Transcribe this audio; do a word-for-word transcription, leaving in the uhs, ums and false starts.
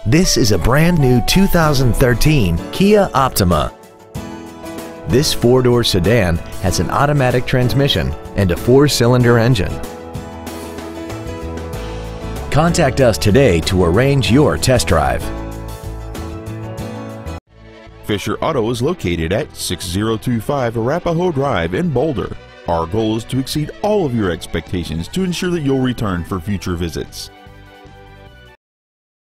This is a brand new two thousand thirteen Kia Optima. This four-door sedan has an automatic transmission and a four-cylinder engine. Contact us today to arrange your test drive. Fisher Auto is located at six zero two five Arapahoe Drive in Boulder. Our goal is to exceed all of your expectations to ensure that you'll return for future visits.